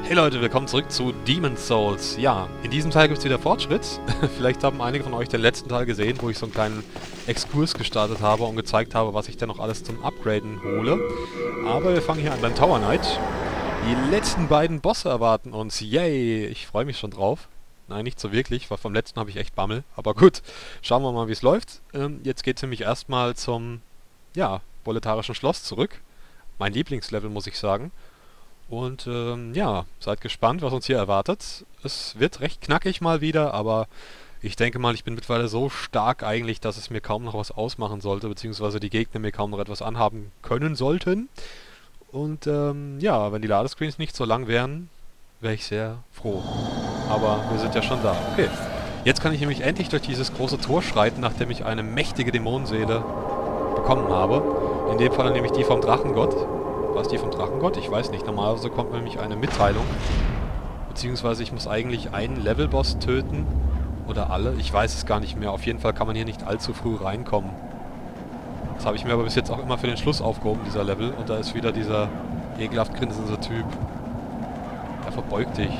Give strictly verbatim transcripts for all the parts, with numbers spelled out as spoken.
Hey Leute, willkommen zurück zu Demon's Souls. Ja, in diesem Teil gibt es wieder Fortschritt. Vielleicht haben einige von euch den letzten Teil gesehen, wo ich so einen kleinen Exkurs gestartet habe und gezeigt habe, was ich denn noch alles zum Upgraden hole. Aber wir fangen hier an beim Tower Knight. Die letzten beiden Bosse erwarten uns. Yay! Ich freue mich schon drauf. Nein, nicht so wirklich, weil vom letzten habe ich echt Bammel. Aber gut, schauen wir mal, wie es läuft. Ähm, jetzt geht es nämlich erstmal zum, ja, Boletarischen Schloss zurück. Mein Lieblingslevel, muss ich sagen. Und ähm, ja, seid gespannt, was uns hier erwartet. Es wird recht knackig mal wieder, aber ich denke mal, ich bin mittlerweile so stark eigentlich, dass es mir kaum noch was ausmachen sollte, beziehungsweise die Gegner mir kaum noch etwas anhaben können sollten. Und ähm, ja, wenn die Ladescreens nicht so lang wären, wäre ich sehr froh. Aber wir sind ja schon da. Okay, jetzt kann ich nämlich endlich durch dieses große Tor schreiten, nachdem ich eine mächtige Dämonenseele bekommen habe. In dem Fall nämlich die vom Drachengott. War es die vom Drachengott? Ich weiß nicht. Normalerweise kommt nämlich eine Mitteilung. Beziehungsweise ich muss eigentlich einen Levelboss töten. Oder alle. Ich weiß es gar nicht mehr. Auf jeden Fall kann man hier nicht allzu früh reinkommen. Das habe ich mir aber bis jetzt auch immer für den Schluss aufgehoben, dieser Level. Und da ist wieder dieser ekelhaft grinsende Typ. Er verbeugt dich.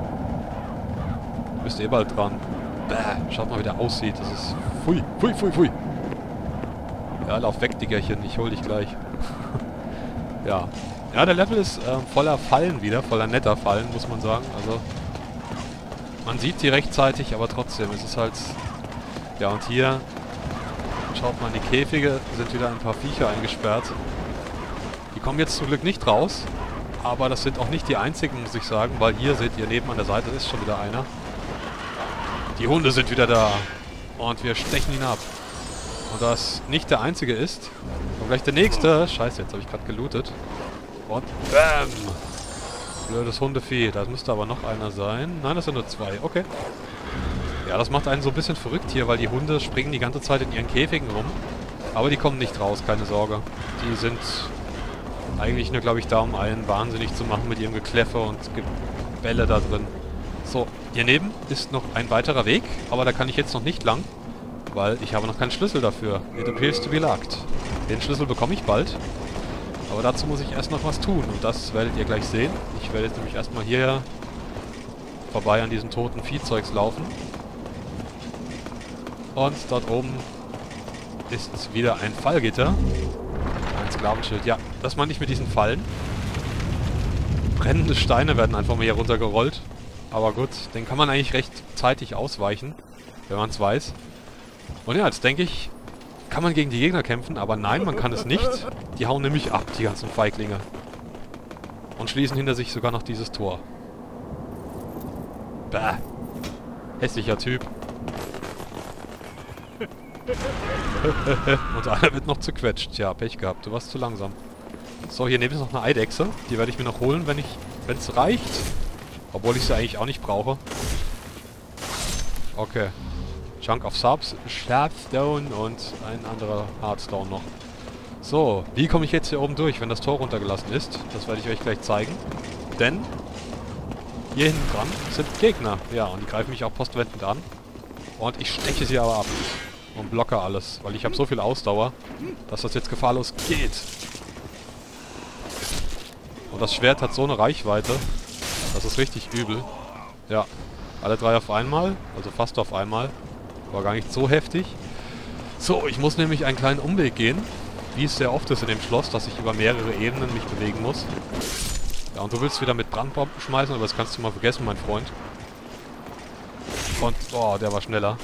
Du bist eh bald dran. Bäh, schaut mal, wie der aussieht. Das ist... Pfui, pfui, pfui, pfui. Ja, lauf weg, Diggerchen. Ich hol dich gleich. Ja. Ja, der Level ist äh, voller Fallen wieder, voller netter Fallen, muss man sagen. Also, man sieht die rechtzeitig, aber trotzdem, es ist halt... Ja, und hier, schaut mal, in die Käfige sind wieder ein paar Viecher eingesperrt. Die kommen jetzt zum Glück nicht raus, aber das sind auch nicht die einzigen, muss ich sagen, weil hier seht ihr, neben an der Seite ist schon wieder einer. Die Hunde sind wieder da und wir stechen ihn ab. Und da es nicht der einzige ist, kommt gleich der nächste. Scheiße, jetzt habe ich gerade gelootet. Und bam! Blödes Hundevieh. Da müsste aber noch einer sein. Nein, das sind nur zwei. Okay. Ja, das macht einen so ein bisschen verrückt hier, weil die Hunde springen die ganze Zeit in ihren Käfigen rum. Aber die kommen nicht raus, keine Sorge. Die sind eigentlich nur, glaube ich, da, um einen wahnsinnig zu machen mit ihrem Gekläffe und Gebälle da drin. So, hier neben ist noch ein weiterer Weg, aber da kann ich jetzt noch nicht lang. Weil ich habe noch keinen Schlüssel dafür. It appears to be locked. Den Schlüssel bekomme ich bald. Aber dazu muss ich erst noch was tun. Und das werdet ihr gleich sehen. Ich werde jetzt nämlich erstmal hier vorbei an diesen toten Viehzeugs laufen. Und dort oben ist wieder ein Fallgitter. Ein Sklavenschild. Ja, das meine ich mit diesen Fallen. Brennende Steine werden einfach mal hier runtergerollt. Aber gut, den kann man eigentlich recht zeitig ausweichen, wenn man es weiß. Und ja, jetzt denke ich, kann man gegen die Gegner kämpfen, aber nein, man kann es nicht. Die hauen nämlich ab, die ganzen Feiglinge. Und schließen hinter sich sogar noch dieses Tor. Bäh. Hässlicher Typ. Und einer wird noch zerquetscht. Ja, Pech gehabt, du warst zu langsam. So, hier neben ist noch eine Eidechse. Die werde ich mir noch holen, wenn ich, wenn es reicht. Obwohl ich sie eigentlich auch nicht brauche. Okay. Chunk of Subs, Sharpstone und ein anderer Hardstone noch. So, wie komme ich jetzt hier oben durch, wenn das Tor runtergelassen ist? Das werde ich euch gleich zeigen. Denn hier hinten dran sind Gegner. Ja, und die greifen mich auch postwendend an. Und ich steche sie aber ab. Und blocke alles, weil ich habe so viel Ausdauer, dass das jetzt gefahrlos geht. Und das Schwert hat so eine Reichweite. Das ist richtig übel. Ja, alle drei auf einmal, also fast auf einmal. War gar nicht so heftig. So, ich muss nämlich einen kleinen Umweg gehen, wie es sehr oft ist in dem Schloss, dass ich über mehrere Ebenen mich bewegen muss. Ja, und du willst wieder mit Brandbomben schmeißen, aber das kannst du mal vergessen, mein Freund. Und, oh, der war schneller.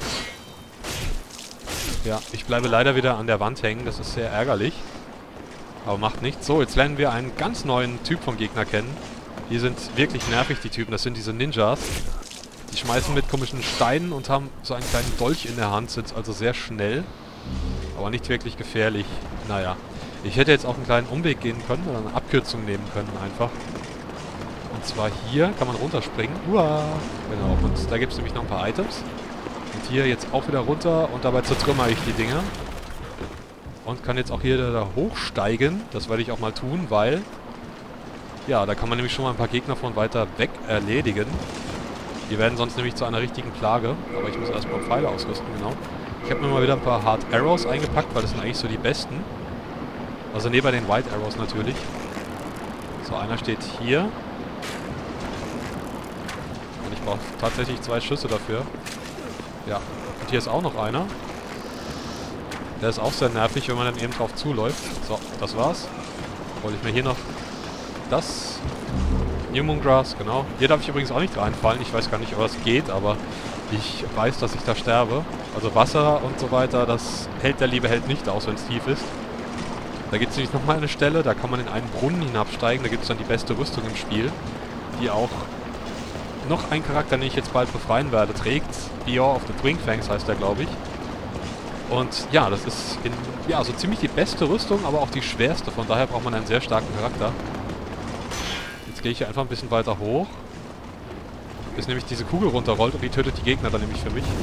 Ja, ich bleibe leider wieder an der Wand hängen, das ist sehr ärgerlich. Aber macht nichts. So, jetzt lernen wir einen ganz neuen Typ vom Gegner kennen. Die sind wirklich nervig, die Typen. Das sind diese Ninjas. Die schmeißen mit komischen Steinen und haben so einen kleinen Dolch in der Hand, sind also sehr schnell, aber nicht wirklich gefährlich. Naja, ich hätte jetzt auch einen kleinen Umweg gehen können oder eine Abkürzung nehmen können einfach. Und zwar hier kann man runterspringen. Uah, genau, und da gibt es nämlich noch ein paar Items. Und hier jetzt auch wieder runter und dabei zertrümmer ich die Dinger. Und kann jetzt auch hier da hochsteigen. Das werde ich auch mal tun, weil... Ja, da kann man nämlich schon mal ein paar Gegner von weiter weg erledigen. Die werden sonst nämlich zu einer richtigen Plage. Aber ich muss erstmal Pfeile ausrüsten, genau. Ich habe mir mal wieder ein paar Hard Arrows eingepackt, weil das sind eigentlich so die besten. Also neben den White Arrows natürlich. So, einer steht hier. Ich brauche tatsächlich zwei Schüsse dafür. Ja. Und hier ist auch noch einer. Der ist auch sehr nervig, wenn man dann eben drauf zuläuft. So, das war's. Hol ich mir hier noch das. New Moon Grass, genau. Hier darf ich übrigens auch nicht reinfallen. Ich weiß gar nicht, ob das geht, aber ich weiß, dass ich da sterbe. Also Wasser und so weiter, das hält der liebe Held nicht aus, wenn es tief ist. Da gibt es nämlich nochmal eine Stelle, da kann man in einen Brunnen hinabsteigen. Da gibt es dann die beste Rüstung im Spiel, die auch noch ein Charakter, den ich jetzt bald befreien werde, trägt. Beor of the Twingfangs heißt der, glaube ich. Und ja, das ist in, ja, so ziemlich die beste Rüstung, aber auch die schwerste. Von daher braucht man einen sehr starken Charakter. Jetzt gehe ich hier einfach ein bisschen weiter hoch. Bis nämlich diese Kugel runterrollt und die tötet die Gegner dann nämlich für mich.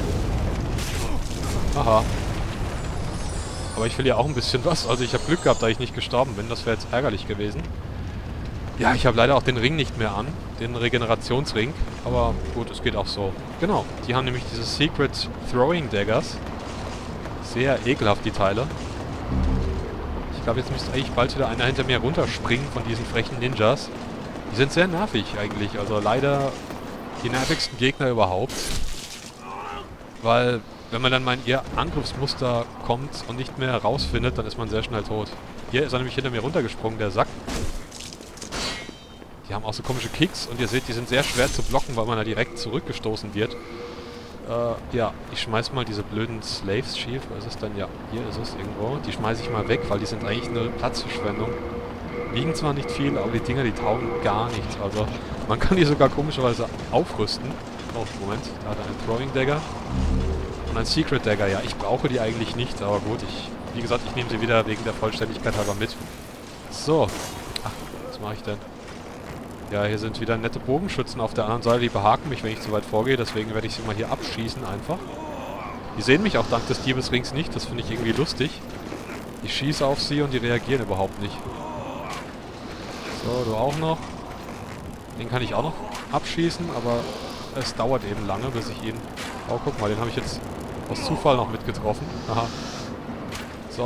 Aha. Aber ich will ja auch ein bisschen was. Also ich habe Glück gehabt, da ich nicht gestorben bin. Das wäre jetzt ärgerlich gewesen. Ja, ich habe leider auch den Ring nicht mehr an. Den Regenerationsring. Aber gut, es geht auch so. Genau. Die haben nämlich diese Secret Throwing Daggers. Sehr ekelhaft, die Teile. Ich glaube, jetzt müsste eigentlich bald wieder einer hinter mir runterspringen von diesen frechen Ninjas. Die sind sehr nervig eigentlich. Also leider die nervigsten Gegner überhaupt. Weil, wenn man dann mal in ihr Angriffsmuster kommt und nicht mehr rausfindet, dann ist man sehr schnell tot. Hier ist er nämlich hinter mir runtergesprungen, der Sack. Die haben auch so komische Kicks und ihr seht, die sind sehr schwer zu blocken, weil man da direkt zurückgestoßen wird. Äh, ja, ich schmeiß mal diese blöden Slaves schief. Wo ist es denn? Ja, hier ist es irgendwo. Die schmeiße ich mal weg, weil die sind eigentlich eine Platzverschwendung. Wiegen zwar nicht viel, aber die Dinger, die taugen gar nichts. Also, man kann die sogar komischerweise aufrüsten. Oh, Moment, da hat er einen Throwing Dagger. Und ein Secret Dagger, ja, ich brauche die eigentlich nicht, aber gut, ich, wie gesagt, ich nehme sie wieder wegen der Vollständigkeit halber mit. So. Ach, was mache ich denn? Ja, hier sind wieder nette Bogenschützen auf der anderen Seite, die behaken mich, wenn ich zu weit vorgehe, deswegen werde ich sie mal hier abschießen einfach. Die sehen mich auch dank des Diebesrings nicht, das finde ich irgendwie lustig. Ich schieße auf sie und die reagieren überhaupt nicht. So, du auch noch. Den kann ich auch noch abschießen, aber es dauert eben lange, bis ich ihn... Oh, guck mal, den habe ich jetzt aus Zufall noch mitgetroffen. Aha. So.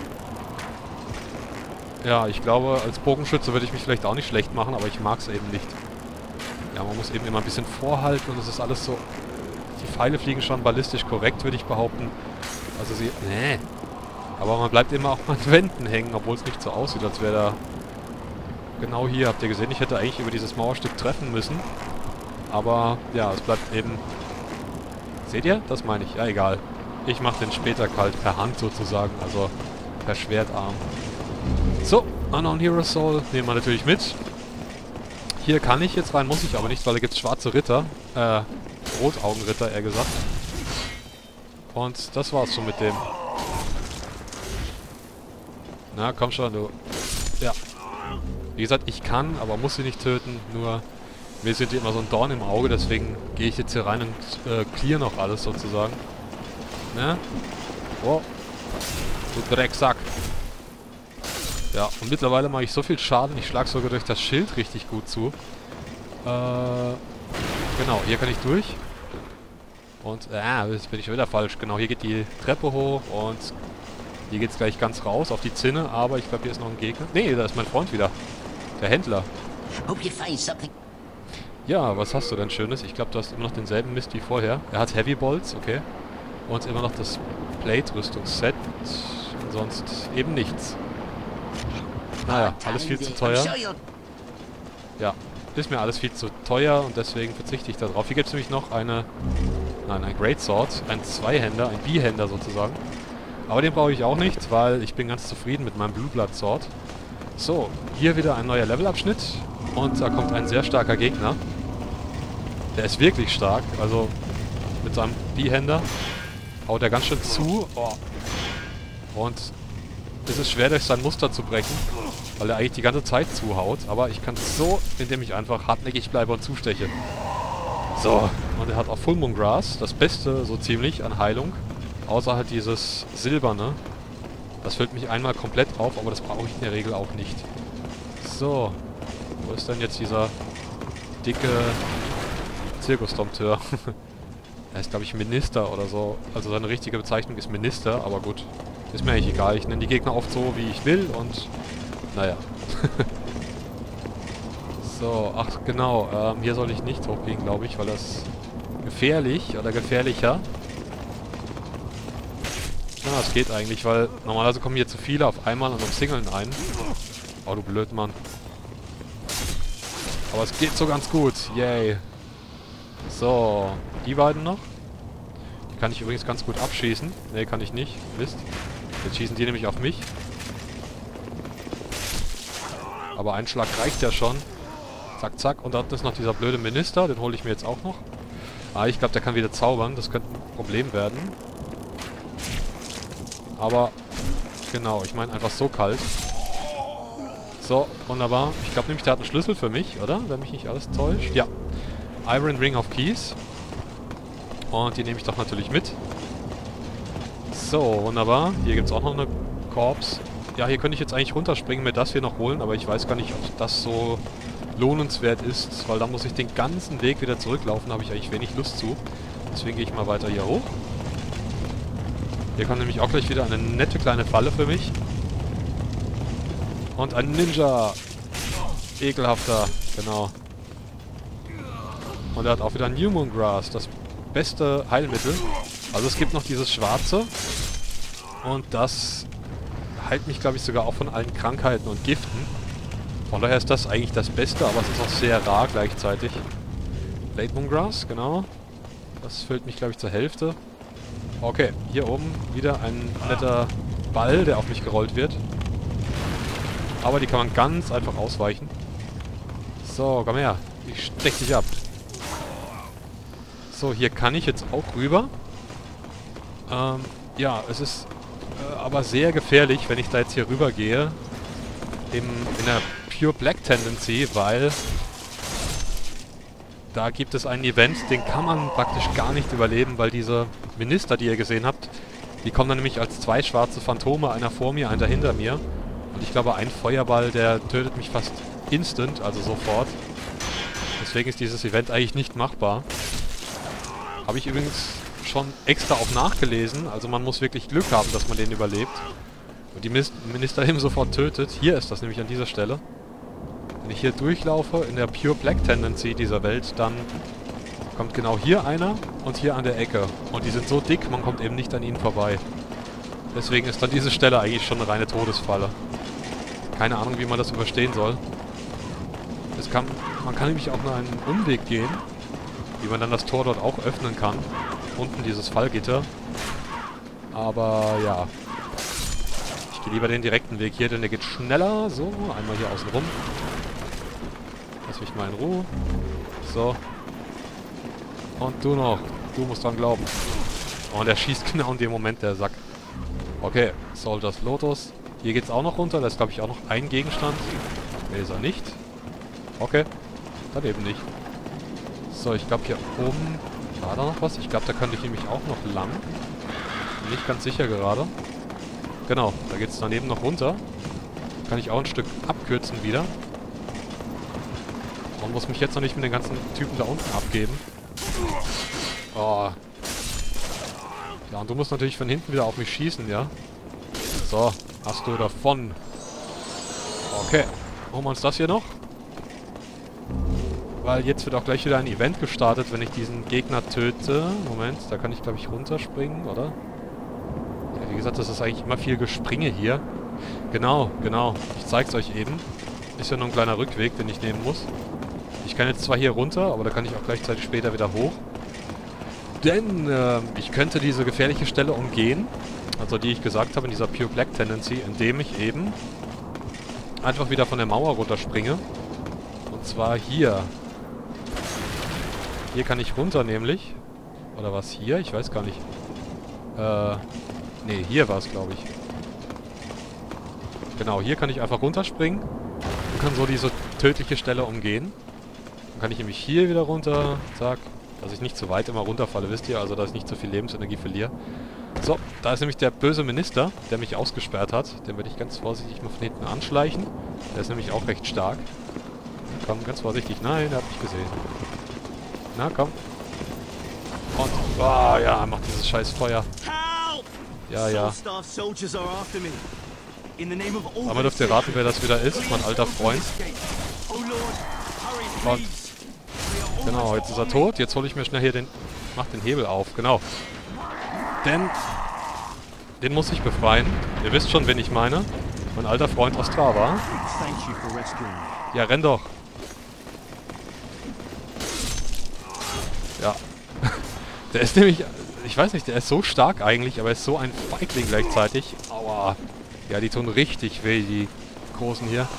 Ja, ich glaube, als Bogenschütze würde ich mich vielleicht auch nicht schlecht machen, aber ich mag es eben nicht. Ja, man muss eben immer ein bisschen vorhalten und es ist alles so... Die Pfeile fliegen schon ballistisch korrekt, würde ich behaupten. Also sie... Nee. Aber man bleibt immer auch an Wänden hängen, obwohl es nicht so aussieht, als wäre da... Genau hier, habt ihr gesehen, ich hätte eigentlich über dieses Mauerstück treffen müssen. Aber, ja, es bleibt eben... Seht ihr? Das meine ich. Ja, egal. Ich mache den später kalt, per Hand sozusagen, also per Schwertarm. So, Unknown Hero Soul nehmen wir natürlich mit. Hier kann ich jetzt rein, muss ich aber nicht, weil da gibt es schwarze Ritter. Äh, Rotaugenritter, eher gesagt. Und das war's schon mit dem. Na, komm schon, du. Ja. Wie gesagt, ich kann, aber muss sie nicht töten, nur mir sind die immer so ein Dorn im Auge, deswegen gehe ich jetzt hier rein und äh, clear noch alles sozusagen. Ne? Oh. Du Drecksack. Ja, und mittlerweile mache ich so viel Schaden, ich schlage sogar durch das Schild richtig gut zu. Äh, genau, hier kann ich durch. Und, äh, jetzt bin ich wieder falsch. Genau, hier geht die Treppe hoch und hier geht es gleich ganz raus auf die Zinne, aber ich glaube, hier ist noch ein Gegner. Nee, da ist mein Freund wieder. Der Händler. Ja, was hast du denn Schönes? Ich glaube, du hast immer noch denselben Mist wie vorher. Er hat Heavy Bolts, okay. Und immer noch das Plate-Rüstungsset. Und sonst eben nichts. Naja, alles viel zu teuer. Ja, ist mir alles viel zu teuer und deswegen verzichte ich darauf. Hier gibt es nämlich noch eine... Nein, ein Great Sword. Ein Zweihänder, ein Bihänder sozusagen. Aber den brauche ich auch nicht, weil ich bin ganz zufrieden mit meinem Blue Blood Sword. So, hier wieder ein neuer Levelabschnitt. Und da kommt ein sehr starker Gegner. Der ist wirklich stark. Also mit seinem Bihänder haut er ganz schön zu. Oh. Und es ist schwer, durch sein Muster zu brechen, weil er eigentlich die ganze Zeit zuhaut. Aber ich kann es so, indem ich einfach hartnäckig bleibe und zusteche. So, und er hat auch Full Moon Grass. Das Beste so ziemlich an Heilung. Außer halt dieses Silberne. Das füllt mich einmal komplett auf, aber das brauche ich in der Regel auch nicht. So. Wo ist denn jetzt dieser dicke Zirkusdompteur? Er ist, glaube ich, Minister oder so. Also seine richtige Bezeichnung ist Minister, aber gut. Ist mir eigentlich egal. Ich nenne die Gegner oft so, wie ich will und... Naja. So, ach genau, ähm, hier soll ich nicht hochgehen, glaube ich, weil das gefährlich oder gefährlicher. Ja, das geht eigentlich, weil normalerweise kommen hier zu viele auf einmal und umzingeln ein. Oh, du Blödmann. Aber es geht so ganz gut. Yay. So, die beiden noch. Die kann ich übrigens ganz gut abschießen. Ne, kann ich nicht. Mist. Jetzt schießen die nämlich auf mich. Aber ein Schlag reicht ja schon. Zack, zack. Und da ist noch dieser blöde Minister. Den hole ich mir jetzt auch noch. Ah, ich glaube, der kann wieder zaubern. Das könnte ein Problem werden. Aber, genau. Ich meine einfach so kalt. So, wunderbar. Ich glaube nämlich, der hat einen Schlüssel für mich, oder? Wenn mich nicht alles täuscht. Ja. Iron Ring of Keys. Und die nehme ich doch natürlich mit. So, wunderbar. Hier gibt es auch noch eine Korps. Ja, hier könnte ich jetzt eigentlich runterspringen, mir das hier noch holen, aber ich weiß gar nicht, ob das so lohnenswert ist, weil da muss ich den ganzen Weg wieder zurücklaufen, da habe ich eigentlich wenig Lust zu. Deswegen gehe ich mal weiter hier hoch. Hier kommt nämlich auch gleich wieder eine nette kleine Falle für mich. Und ein Ninja. Ekelhafter, genau. Und er hat auch wieder New Moon Grass, das beste Heilmittel. Also es gibt noch dieses Schwarze. Und das heilt mich, glaube ich, sogar auch von allen Krankheiten und Giften. Von daher ist das eigentlich das Beste, aber es ist auch sehr rar gleichzeitig. Late Moon Grass, genau. Das füllt mich, glaube ich, zur Hälfte. Okay, hier oben wieder ein netter Ball, der auf mich gerollt wird. Aber die kann man ganz einfach ausweichen. So, komm her. Ich stech dich ab. So, hier kann ich jetzt auch rüber. Ähm, ja, es ist äh, aber sehr gefährlich, wenn ich da jetzt hier rüber gehe. Im, in der Pure Black Tendency, weil da gibt es einen Event, den kann man praktisch gar nicht überleben, weil diese Minister, die ihr gesehen habt, die kommen dann nämlich als zwei schwarze Phantome, einer vor mir, einer hinter mir. Und ich glaube, ein Feuerball, der tötet mich fast instant, also sofort. Deswegen ist dieses Event eigentlich nicht machbar. Habe ich übrigens schon extra auch nachgelesen. Also man muss wirklich Glück haben, dass man den überlebt. Und die Minister eben sofort tötet. Hier ist das nämlich an dieser Stelle. Wenn ich hier durchlaufe in der Pure Black Tendency dieser Welt, dann kommt genau hier einer und hier an der Ecke. Und die sind so dick, man kommt eben nicht an ihnen vorbei. Deswegen ist dann diese Stelle eigentlich schon eine reine Todesfalle. Keine Ahnung, wie man das überstehen soll. Es kann, man kann nämlich auch nur einen Umweg gehen, wie man dann das Tor dort auch öffnen kann. Unten dieses Fallgitter. Aber ja. Ich gehe lieber den direkten Weg hier, denn der geht schneller. So, einmal hier außen rum. Lass mich mal in Ruhe. So. Und du noch. Du musst dran glauben. Und er schießt genau in dem Moment, der Sack. Okay, Soldiers Lotus. Hier geht's auch noch runter. Da ist, glaube ich, auch noch ein Gegenstand. Nee, ist er nicht. Okay. Dann eben nicht. So, ich glaube hier oben war da noch was. Ich glaube, da könnte ich nämlich auch noch lang. Bin nicht ganz sicher gerade. Genau, da geht es daneben noch runter. Kann ich auch ein Stück abkürzen wieder. Und muss mich jetzt noch nicht mit den ganzen Typen da unten abgeben. Oh. Ja, und du musst natürlich von hinten wieder auf mich schießen, ja? So, hast du davon. Okay, holen wir uns das hier noch. Weil jetzt wird auch gleich wieder ein Event gestartet, wenn ich diesen Gegner töte. Moment, da kann ich, glaube ich, runterspringen, oder? Ja, wie gesagt, das ist eigentlich immer viel Gespringe hier. Genau, genau. Ich zeig's euch eben. Ist ja nur ein kleiner Rückweg, den ich nehmen muss. Ich kann jetzt zwar hier runter, aber da kann ich auch gleichzeitig später wieder hoch. Denn äh, ich könnte diese gefährliche Stelle umgehen, also die ich gesagt habe in dieser Pure Black Tendency, indem ich eben einfach wieder von der Mauer runterspringe. Und zwar hier. Hier kann ich runter nämlich. Oder was hier? Ich weiß gar nicht. Äh, nee, hier war es, glaube ich. Genau, hier kann ich einfach runterspringen und kann so diese tödliche Stelle umgehen. Dann kann ich nämlich hier wieder runter. Zack. Dass ich nicht zu weit immer runterfalle, wisst ihr? Also, dass ich nicht zu viel Lebensenergie verliere. So, da ist nämlich der böse Minister, der mich ausgesperrt hat. Den werde ich ganz vorsichtig mal von hinten anschleichen. Der ist nämlich auch recht stark. Komm, ganz vorsichtig. Nein, er hat mich gesehen. Na, komm. Und, oh, ja, er macht dieses scheiß Feuer. Ja, ja. Aber dürft ihr raten, wer das wieder ist? Mein alter Freund. Und genau, jetzt ist er tot. Jetzt hole ich mir schnell hier den... Mach den Hebel auf, genau. Denn... Den muss ich befreien. Ihr wisst schon, wen ich meine. Mein alter Freund Ostrava. Ja, renn doch. Ja. Der ist nämlich... Ich weiß nicht, der ist so stark eigentlich, aber er ist so ein Feigling gleichzeitig. Aua. Ja, die tun richtig weh, die Großen hier.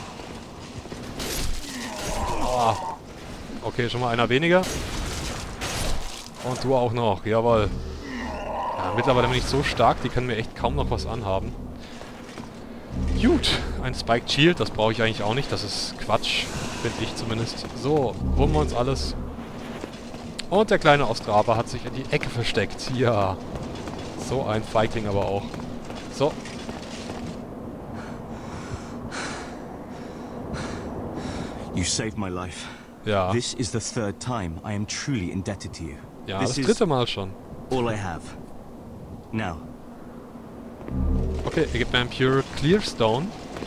Aua. Okay, schon mal einer weniger. Und du auch noch, jawohl. Ja, mittlerweile bin ich so stark, die können mir echt kaum noch was anhaben. Gut, ein Spiked Shield, das brauche ich eigentlich auch nicht. Das ist Quatsch, finde ich zumindest. So, holen wir uns alles. Und der kleine Ostrava hat sich in die Ecke versteckt. Ja, so ein Feigling aber auch. So. You saved my life. Ja. This is the third time I am truly indebted to you. Ja, This das dritte Mal schon. All I have. Now. Okay, er gibt mir einen Pure Clearstone.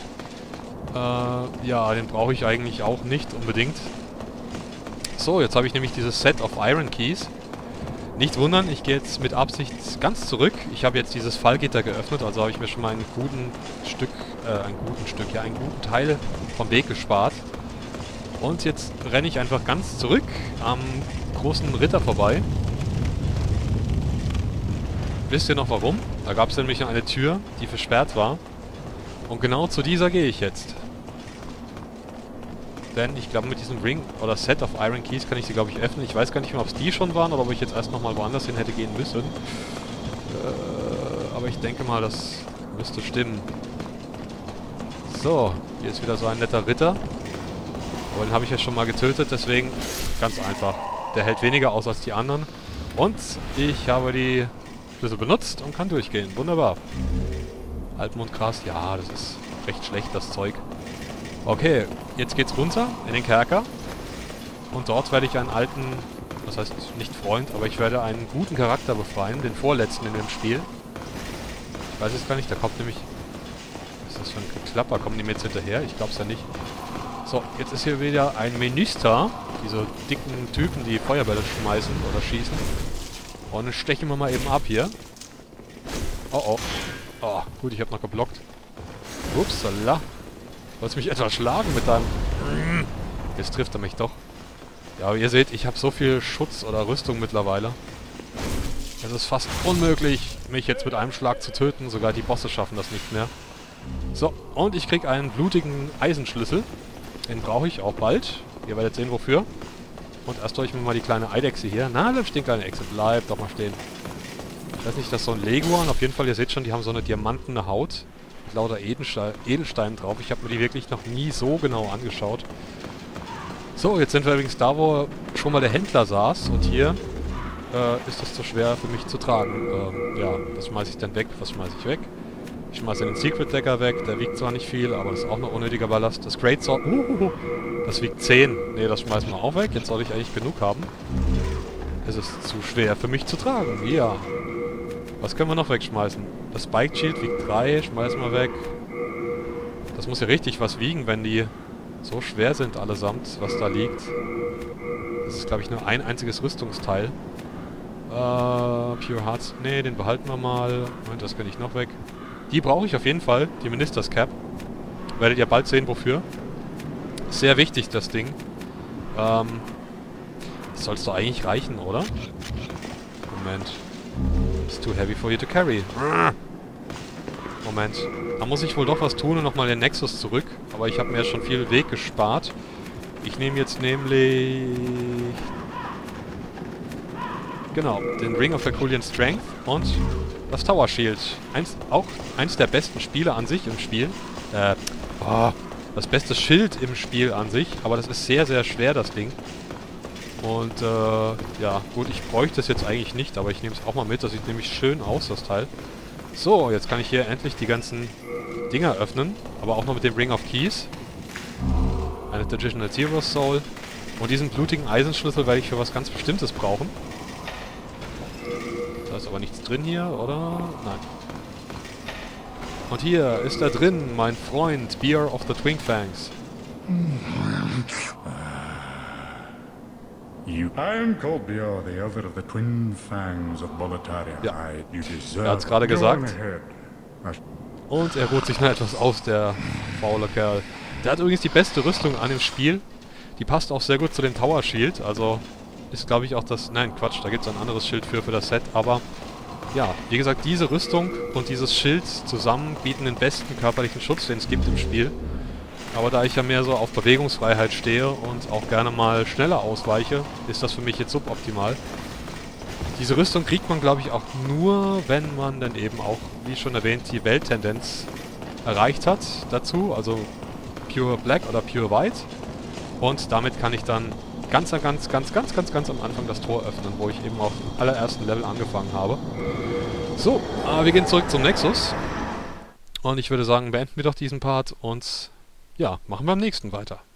Äh, ja, den brauche ich eigentlich auch nicht unbedingt. So, jetzt habe ich nämlich dieses Set of Iron Keys. Nicht wundern, ich gehe jetzt mit Absicht ganz zurück. Ich habe jetzt dieses Fallgitter geöffnet, also habe ich mir schon mal einen guten Stück, äh, einen guten Stück, ja, einen guten Teil vom Weg gespart. Und jetzt renne ich einfach ganz zurück am großen Ritter vorbei. Wisst ihr noch warum? Da gab es nämlich eine Tür, die versperrt war. Und genau zu dieser gehe ich jetzt. Denn ich glaube, mit diesem Ring oder Set of Iron Keys kann ich sie, glaube ich, öffnen. Ich weiß gar nicht mehr, ob es die schon waren oder ob ich jetzt erst nochmal woanders hin hätte gehen müssen. Äh, aber ich denke mal, das müsste stimmen. So, hier ist wieder so ein netter Ritter. Aber den habe ich ja schon mal getötet, deswegen ganz einfach. Der hält weniger aus als die anderen. Und ich habe die Schlüssel benutzt und kann durchgehen. Wunderbar. Halbmondgras, ja, das ist recht schlecht, das Zeug. Okay, jetzt geht's runter in den Kerker. Und dort werde ich einen alten, das heißt nicht Freund, aber ich werde einen guten Charakter befreien, den vorletzten in dem Spiel. Ich weiß jetzt gar nicht, da kommt nämlich... Was ist das für ein Geklapper? Kommen die mir jetzt hinterher? Ich glaube es ja nicht. So, jetzt ist hier wieder ein Minister. Diese dicken Typen, die Feuerbälle schmeißen oder schießen. Und dann stechen wir mal eben ab hier. Oh oh. Oh, gut, ich habe noch geblockt. Upsala. Wolltest du mich etwa schlagen mit deinem... Jetzt trifft er mich doch. Ja, aber ihr seht, ich habe so viel Schutz oder Rüstung mittlerweile. Es ist fast unmöglich, mich jetzt mit einem Schlag zu töten. Sogar die Bosse schaffen das nicht mehr. So, und ich kriege einen blutigen Eisenschlüssel. Den brauche ich auch bald. Ihr werdet sehen, wofür. Und erst hole ich mir mal die kleine Eidechse hier. Na, bleib stehen, kleine Echse. Bleib doch mal stehen. Ich weiß nicht, das ist so ein Leguan. Auf jeden Fall, ihr seht schon, die haben so eine diamantene Haut. Mit lauter Edelste Edelsteinen drauf. Ich habe mir die wirklich noch nie so genau angeschaut. So, jetzt sind wir übrigens da, wo schon mal der Händler saß. Und hier äh, ist das zu schwer für mich zu tragen. Ähm, ja, was schmeiße ich denn weg? Was schmeiße ich weg? Ich schmeiße den Secret Decker weg. Der wiegt zwar nicht viel, aber das ist auch noch unnötiger Ballast. Das Great Sword, uh, das wiegt zehn. Ne, das schmeißen wir auch weg. Jetzt soll ich eigentlich genug haben. Es ist zu schwer für mich zu tragen. Ja. Was können wir noch wegschmeißen? Das Spiked Shield wiegt drei. Schmeißen wir weg. Das muss ja richtig was wiegen, wenn die so schwer sind allesamt, was da liegt. Das ist, glaube ich, nur ein einziges Rüstungsteil. Äh, Pure Hearts. Ne, den behalten wir mal. Und das kann ich noch weg. Die brauche ich auf jeden Fall, die Ministers Cap. Werdet ihr bald sehen, wofür. Sehr wichtig, das Ding. Ähm, das soll es doch eigentlich reichen, oder? Moment. It's too heavy for you to carry. Moment. Da muss ich wohl doch was tun und nochmal den Nexus zurück. Aber ich habe mir ja schon viel Weg gespart. Ich nehme jetzt nämlich... Genau, den Ring of Herculean Strength und das Tower Shield. Eins, auch eins der besten Spiele an sich im Spiel. Äh, oh, das beste Schild im Spiel an sich. Aber das ist sehr, sehr schwer, das Ding. Und, äh, ja, gut, ich bräuchte es jetzt eigentlich nicht, aber ich nehme es auch mal mit. Das sieht nämlich schön aus, das Teil. So, jetzt kann ich hier endlich die ganzen Dinger öffnen. Aber auch noch mit dem Ring of Keys. Eine Traditional Zero Soul. Und diesen blutigen Eisenschlüssel werde ich für was ganz Bestimmtes brauchen. Da ist aber nichts drin hier, oder? Nein. Und hier ist da drin, mein Freund, Beer of the Twin Fangs. You. I am Colbior, the elder of the Twin Fangs of Boletaria. Ja. I, you deserve. Er hat's gerade Go gesagt. on ahead. I- Und er ruht sich noch etwas aus, der faule Kerl. Der hat übrigens die beste Rüstung an dem Spiel. Die passt auch sehr gut zu dem Tower Shield. Also ist, glaube ich, auch das... Nein, Quatsch, da gibt es ein anderes Schild für, für das Set. Aber ja, wie gesagt, diese Rüstung und dieses Schild zusammen bieten den besten körperlichen Schutz, den es gibt im Spiel. Aber da ich ja mehr so auf Bewegungsfreiheit stehe und auch gerne mal schneller ausweiche, ist das für mich jetzt suboptimal. Diese Rüstung kriegt man, glaube ich, auch nur, wenn man dann eben auch, wie schon erwähnt, die Welttendenz erreicht hat dazu. Also Pure Black oder Pure White. Und damit kann ich dann ganz, ganz, ganz, ganz, ganz, ganz am Anfang das Tor öffnen, wo ich eben auf dem allerersten Level angefangen habe. So, äh, wir gehen zurück zum Nexus. Und ich würde sagen, beenden wir doch diesen Part und ja, machen wir am nächsten weiter.